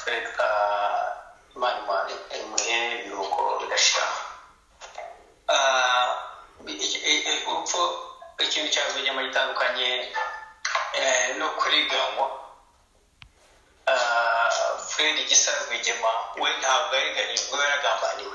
kureka Imana imuhe ibiruhuko bidashira. Urupfu ikintu cya Rwigema gitandukanye no kuriganywa. Fred Gisa Rwigema we ntabwo yariganyijwe, yaragambaniwe.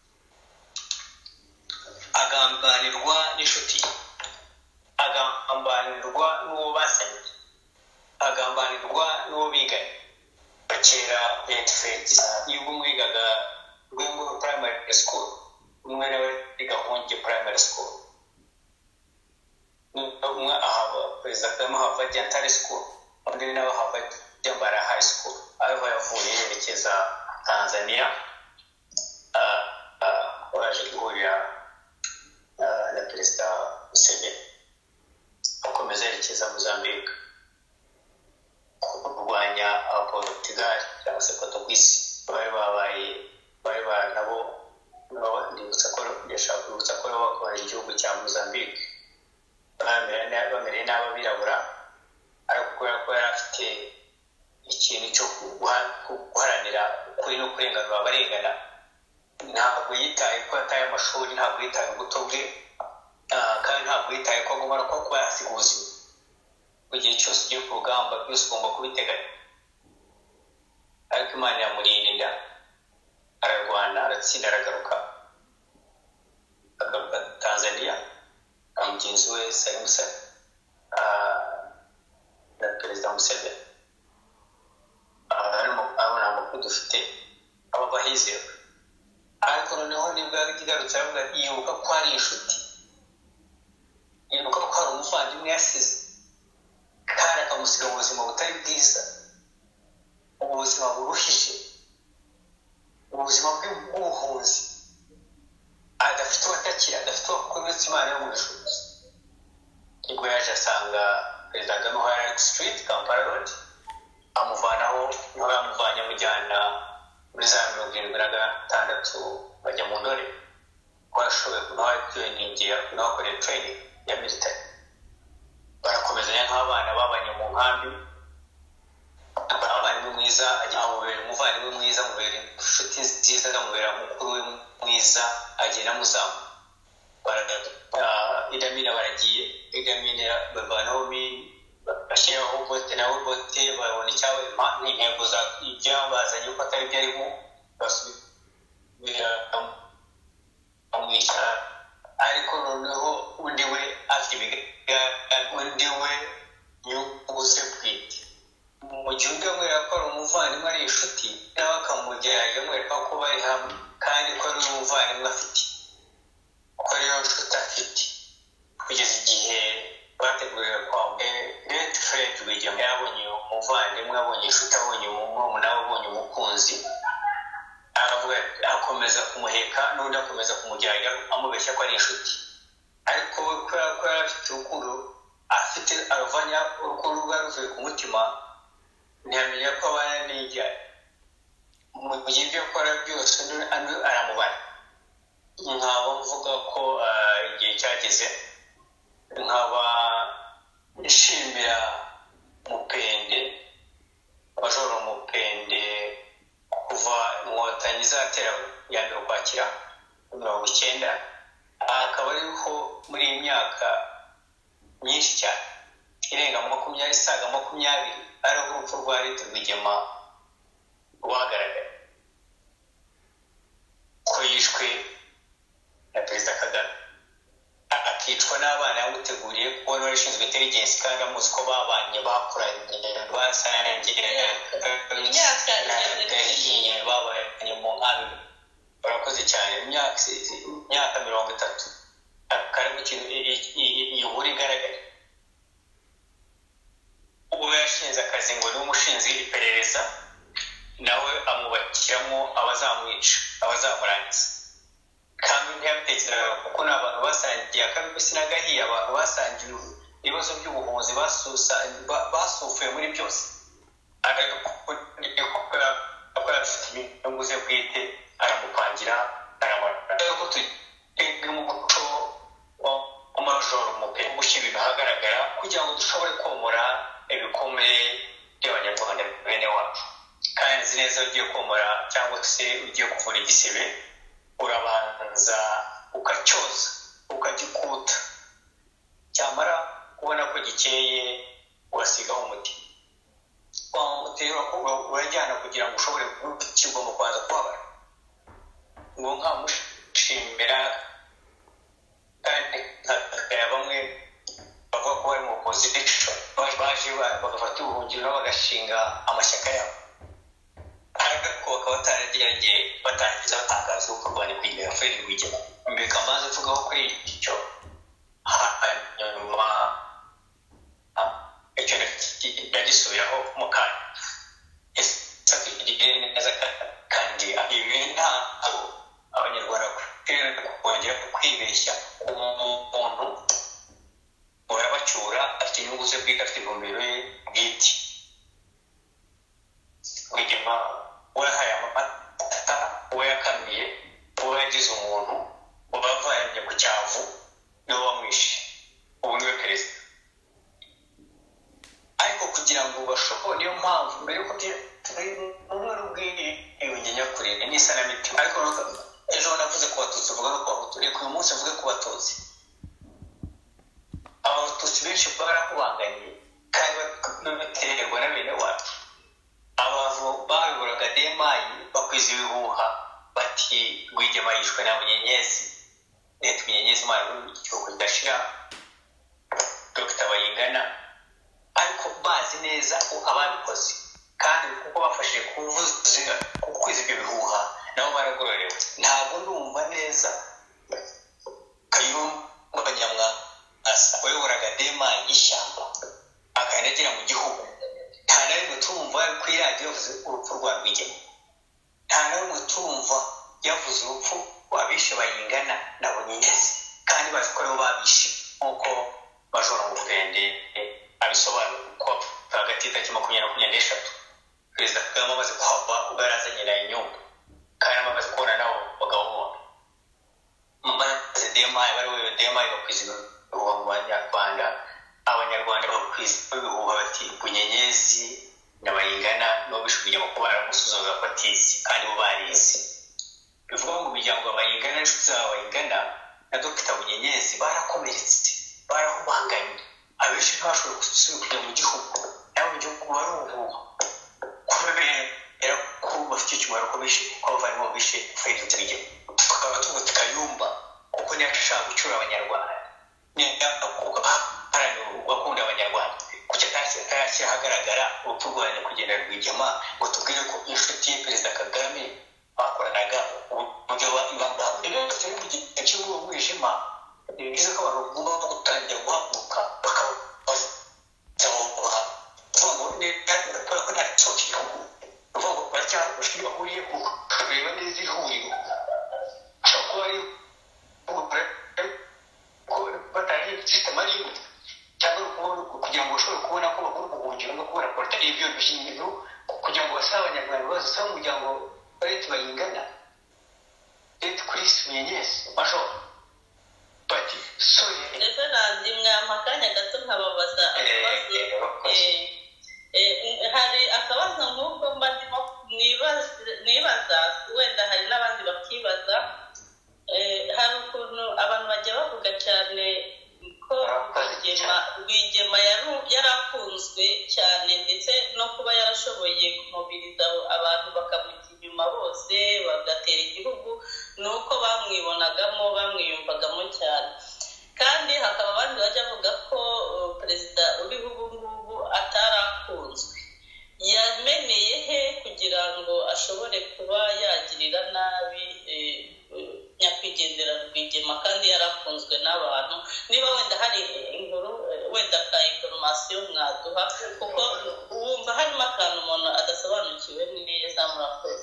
Agambanirwa n'inshuti, agambanirwa n'uwo basanye, agambanirwa n'uwo biganye. Kera Fred y'ubwo mwigaga Rwego Primary School, umwe nawe igahungiye Primary School, umwe ahaba Perezida Kagame ahava Dentary School, undi nawe ahava Jambara High School. Aho yavuye yerekeza Tanzania, waje guhurira na Perezida Museveni, akomeza yerekeza Mozambique kurwanya Portugal cyangwa se Portuguese. bari nabo ndibutsa ko bakorera igihugu cya Mozambique, bamereye n'abirabura, ariko kubera ko yari afite ikintu cyo guharanira ukuri no kurenganura abarengana, ntabwo yitaye ko yataye amashuri, ntabwo yitaye ubuto bwe, kandi ntabwo yitaye ko agomba no kuba yasiga ubuzima. Mu gihe cyose ugiye ku rugamba byose ugomba kubiteganya, ariko Imana yamurinda, ararwana, aratsinda, aragaruka Tanzania na mugenzi we Salimsa na Perezida Museveni. Abona amakuru dufite aba bahizewe, ariko noneho nibwo yagarutse aravuga yibuka ko ari inshuti, yibuka ko hari umuvandimwe yasize kandi akamusiga mu buzima butari bwiza, ubuzima buruhije, ubuzima bw'ubuhunzi, adafite uwatakira, adafite uwakomeza Imana yo mu ijuru. Nibwo yaje asanga Perezida Kagame aho yari Street Kampala Road, amuvanaho nawe yamuvanye amujyana muri za 76 bajya mu ndore, ko yashoboye kunaho trainingira, kunaho akorera training ya military. Barakomezanya nk'abana babanye mu nkambi, abana mwiza ajya amubera umuvandimwe mwiza, amubera inshuti nziza, amubera mukuru we mwiza, agenda muzamu. Idamina baragiye, idamina bavanaho bashyiraho bote, nawe bote babona icyawe n'intego za ibyo bazanye uko atari byo arimo, basubira amwisha. Ariko noneho undi we afite undi we nyungu ze bwite. Mu gihe undi amwereka ko ari umuvandimwe, ari inshuti, nawe akamugerageza amwereka ko bari hamwe, kandi ko ari umuvandimwe afite, ko ariyo nshuti afite, kugeza igihe bategurira kwa Fred Rwigema yabonye umuvandimwe, abonye inshuti, abonye umurumuna, abonye umukunzi, aravuga akomeza kumuheka, n'undi akomeza kumugerageza amubeshya ko ari inshuti. Ariko we kubera ko yari afite urukundo, afite aruvanya urukundo rwaruvuye ku mutima, ntiyamenya ko abana n'ijyanye. Mu gihe ibyo akora byose aramubara. Nkaba mvuga ko igihe cyageze, nkaba nshimira Mupende, Majoro Mupende, kuva inkotanyi zatera ya mbere Ukwakira 1990, akaba ariho muri iyi myaka myinshi cyane irenga 20, isaga 20, ariho urupfu rwa Leta Rwigema rwagaragaye ko yishwe na Perezida Kagame, akicwa n'abana yamuteguriye, kuko niwe washinzwe intelligence kandi amuzi ko babanye, bakuranye, basangiye imyaka babanye mu nkambi. Barakoze cyane imyaka 30, akarimo iyo nkuru igaragara. Ubwo yashinze akazi ngo ni umushinzi iperereza, nawe amubakiramo abazamwica, abazamurangiza. Kandi ntiyabitekerezaga kuko n'abantu basangiye akabisi n'agahiye, abantu basangiye ibibazo by'ubuhunzi, basufuye muri byose. Ariko akora afite inyungu ze bwite, aramupangira, aramara. Ariko tugeze mu muco w'amajoro Mupende, gushyira ibintu ahagaragara kugira ngo dushobore komora ibikomere by'Abanyarwanda bene wacu, kandi uzi neza ugiye komora cyangwa se ugiye kuvura igisebe urabanza ukacyoza ukagikuta cyamara kubona ko gikeye urasigaho umuti urajyana kugira ngo ushobore gukirwa mu Rwanda kubabara ngo nkamushimira kandi bamwe bavuga ko bari mu opposition baje bagafata ubuhungiro bagashinga amashyaka yabo ariko bakaba bataragerageye batangiza batangaza uko kurwanya kwigira Fred Rwigema mbere kamaze tugaho kuri icyo hanyuma icyo yagisubiraho mu kanya ese neza kandi ibi ntabwo abanyarwanda kongera kwibeshya umuntu urabacyura afite inyungu ze bwite afite intumbero ye bwite Rwigema wahaye amata yakamiye yagize umuntu wabavanye ku cyavu niwe wamwishe ubu niwe perezida ariko kugira ngo bashobore niyo mpamvu mbere yuko umwe n'ubwiyunge nyakuri n'isanamitima ariko ejo navuze ku batutsi uvuga no ku bahutu reka uyu munsi mvuge ku batutsi abatutsi benshi barakubanganye kandi baterwa na bene wacu abantu bayoboraga DMI bakwiza ibihuha bati Rwigema yishwe na Bunyenyezi leta Bunyenyezi mara igihugu kidashira Dr. Bayingana ariko bazi neza ko ababikoze kandi kuko bafashe kukwiza ibyo bihuha nabo baragororewe ntabwo ndumva neza Kayumba Nyamwasa wayoboraga DMI y'ishyamba akanagira mu gihugu nta na rimwe tumva kuri radiyo yavuze urupfu rwa Rwigema nta na rimwe tumva yavuze urupfu rw'abishe Bayingana na Bunyenyezi kandi bazi ko aribo babishe nk'uko Major Ngufende abisobanura ko hagati y'tariki 20-23 perezida Kagame amaze kuhava ubwo yarazanye na inyungu kandi amaze kubona nabo bagabo maze DMI bari we DMI bakwiza ibihuha mu Banyarwanda abanyarwanda bakwiza ibihuha bati Bunyenyezi na Bayingana no bishubije mu kubara musuzoza kwatizi kandi bo barizi bivuga ngo bijyango Bayingana n'inshuti zabo Bayingana na Dr. Bunyenyezi barakomeretse barahubanganye abenshi ntibashobora gusubira mu gihugu nawe mu gihugu baruhuha kubera ko bafite ikimaro ko bishe ko bavanyemo bishe Fred Rwigema tukaba tuvuga Kayumba kuko ntiyashaka gucyura abanyarwanda bakunda abanyarwanda kuki atashyira ahagaragara urupfu rwanya kugenda Rwigema ngo tubwire ko inshuti ye perezida Kagame bakoranaga uburyo bafite mu gihe cy'umwijima ni byiza ko abantu bagomba gutangira guhaguruka bakabaza ko nta cyo cy'igihugu bavuga ngo baracyabashije bahuriye ku kureba neza ihuriro ashobora kuba ari batari system ari cyangwa kugira ngo bashobore kubona ko bakora ubuhungiro no kubona porta ibyo bishingizo kugira ngo basabe abanyarwanda bose saba umuryango leta Bayingana leta kuri Bunyenyezi Major bati sorry ese nandi mwamakanya gato nkababaza hari akabazo nk'uko mbandimo nibaza wenda hari n'abandi bakibaza hari ukuntu abantu bajya bavuga cyane ko Rwigema yarakunzwe cyane ndetse no kuba yarashoboye kumubiriza abantu bakamujya inyuma bose bagatera igihugu nuko bamwibonagamo bamwiyumvagamo cyane kandi hakaba abandi bajya bavuga ko perezida uriho ubu ngubu atarakunzwe yameneye he kugira ngo ashobore kuba yagirira nabi nyakwigendera Rwigema kandi yarakunzwe n'abantu niba wenda hari inkuru wenda ka information mwaduha kuko wumva harimo akantu umuntu adasobanukiwe neza murakoze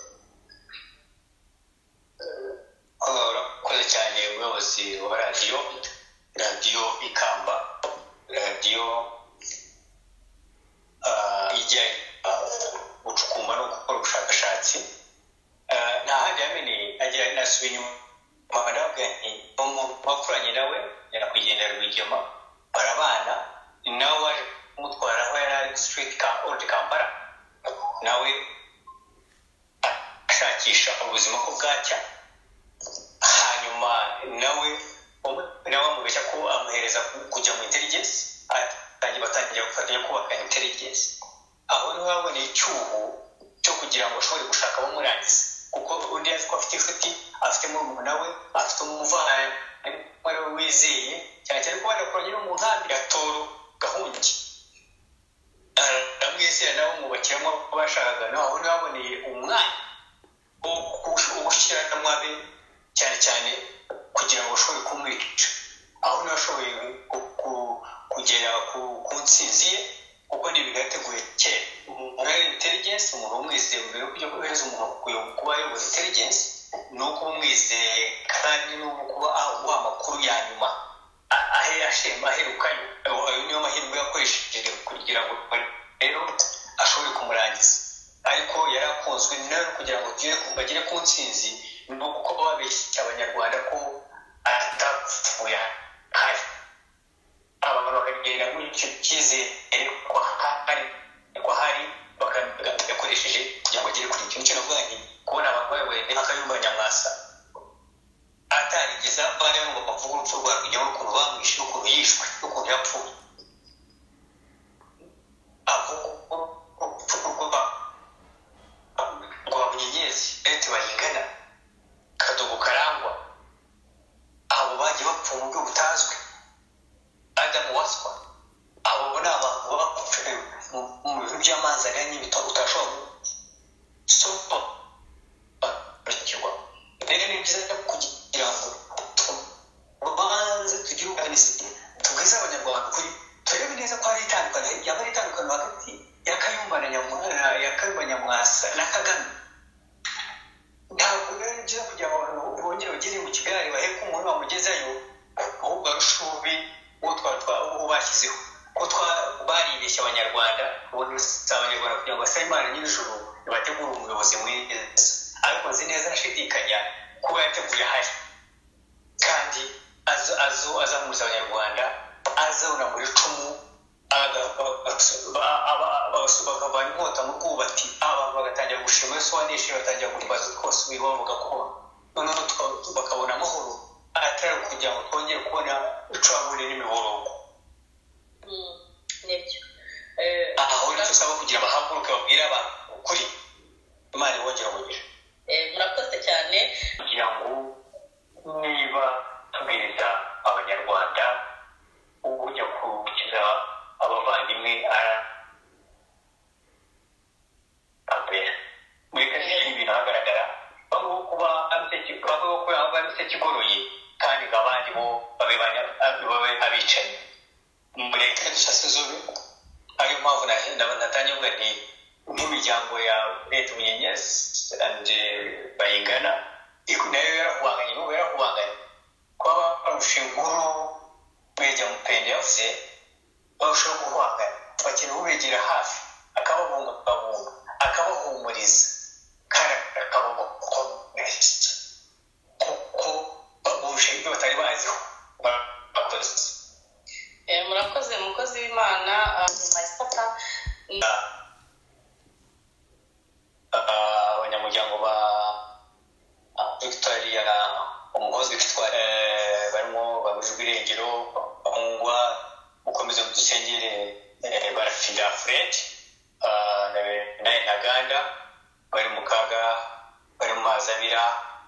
urakoze cyane umuyobozi wa radiyo Ikamba radiyo gushakisha ubuzima ko bwacya. Hanyuma nawe amubeshya ko amuhereza kujya mu intelligence, batangira gufatanya kubaka intelligence. Aho niho haboneye icyuho cyo kugira ngo ashobore gushaka abamurangiza, kuko undi azi ko afite inshuti, afite murumuna we, afite umuvandimwe wizeye, cyane cyane ko banakoranye no mu nkambi ya Toro Gahungi. Aramwizera nabo mubakiramo bashakaga, naho niho haboneye umwanya wo gushyiramo abe cyane cyane kugira ngo ashobore kumwica. Aho niho ashoboye kugera ku ntsinzi ye, kuko ntibigateguye kera. Umuntu ari intelligence, umuntu umwizeye mbere yo kujya kohereza umuntu kuba ayobora intelligence, ni uko umwizeye kandi ni ukuba aguha amakuru ya nyuma aherukayo. Ayo niyo mahirwe yakoresheje kugira ngo rero ashobore kumurangiza. Ariko yari akunzwe nawe kugira ngo bagere ku ntsinzi, ni uko babeshya abanyarwanda ko atapfuye hari. Abantu bakagenda muri icyo cyizere ko hari bakayakoresheje kugira ngo agere kuri icyo. Nicyo navuga nti kubona abantu bayoboye Kayumba Nyamwasa atarigeza bariho ngo bavuge urupfu rwa Rwigema, ukuntu bamwishe, ukuntu yishwe, ukuntu yapfuye. Avuga urupfu rwa Bunyenyezi, leta bayingana, Kadogo Karangwa, abo bagiye bapfa mu buryo butazwi. Adamu Waswa, abo ni abantu bapfuye mu bintu by'amazi aranye bitaro utashobora bakirwa. Rero ni byiza kugira ngo banze tugire ubwanisiti, tubwize abanyarwanda kuri, turebe neza ko hari itandukanye, yaba ari itandukanye hagati ya Kayumba Nyamwasa na Kagame. Ntabwo rero ni byiza kugira ngo abantu bongere bagere mu Kigali baheke umuntu bamugezayo, ahubwo arushubi uwo bashyizeho ko baribeshya abanyarwanda. Ubundi si abanyarwanda kugira ngo basabe Imana nyir'ijuru bategure umuyobozi mwiza, ariko nzi neza nashidikanya kuba yateguye ahari, kandi azamuza abanyarwanda, azabona muri icumu, bakavana inkota mu bwubati, abantu bagatangira gushima Yesu waneshe, batangira guhimbaza twose bavuga ko noneho bakabona amahoro, atari kugira ngo twongere kubona icwabure n'imiborogo. Nibyo. Aho nicyo usaba kugira bahaguruke babwire abantu ukuri, Imana ibongera umugisha. Murakoze cyane. Kugira ngo niba tubwiriza abanyarwanda ujya gukiza abavandimwe muri kasi y'ibintu ahagaragara, bamwe kuba amise kigoroye, kandi ngo abandi bo babe abicanyi. Mureke dusase zobe. Ariyo mpamvu natangiye kuvuga nti nk'imiryango ya leta Bunyenyezi bayingana nayo yarahubanganye, n'ubu yarahubanganye, kuba barusha inkuru Mjr Mupende yavuze barushaho guhangana, bakeneye ubegera hafi akababungabunga, akabahumuriza, kandi akabakomeza, kuko babusha ibyo batari baziho. Murakoze mukozi w'Imana. Mayisata abanyamuryango ba Victoria umuhozi barimo baburijwe irengero, bahungwa, mukomeze mudusengere. Barafida Fred nawe Ntaganda bari mu kaga, bari mu mazi abira,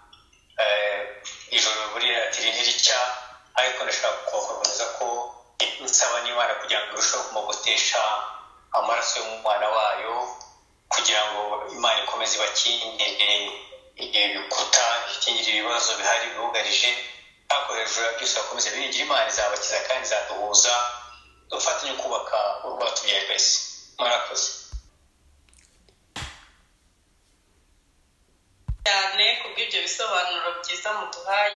ijoro burira tiricya. Ariko ndashaka kubakomeza ko nsaba n'Imana kugira ngo irusheho kumugotesha amaraso y'umwana wayo, kugira ngo Imana ikomeze ibakingire ibikuta, ikingire ibibazo bihari bibugarije, ariko hejuru ya byose bakomeze biringira Imana izabakiza kandi izaduhuza, dufatanye kubaka urwatubyaye twese. Murakoze cyane kubw'ibyo bisobanuro byiza muduhaye.